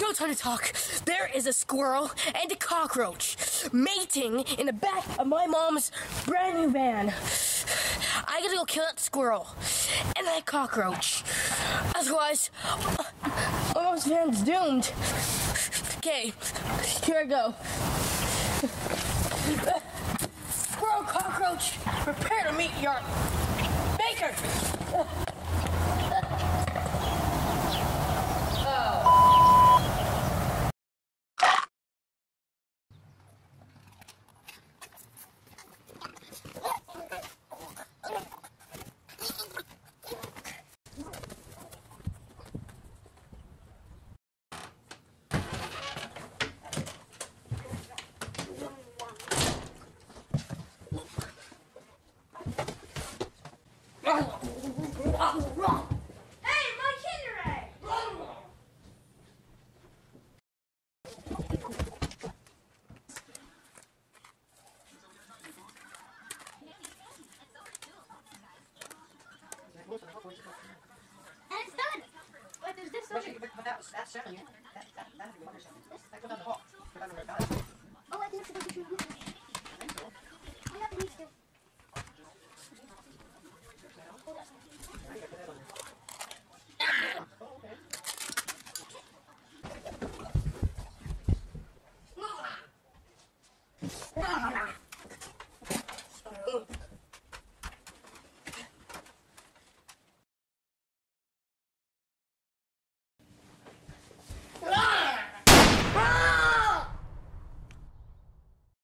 no time to talk. There is a squirrel and a cockroach mating in the back of my mom's brand new van. I gotta go kill that squirrel and that cockroach. Otherwise, my mom's van's doomed. Okay, here I go. Squirrel, cockroach, prepare to meet your maker. Hey, my Kinder Egg! And it's done! Wait, there's this one. That's 7. That goes on the hole.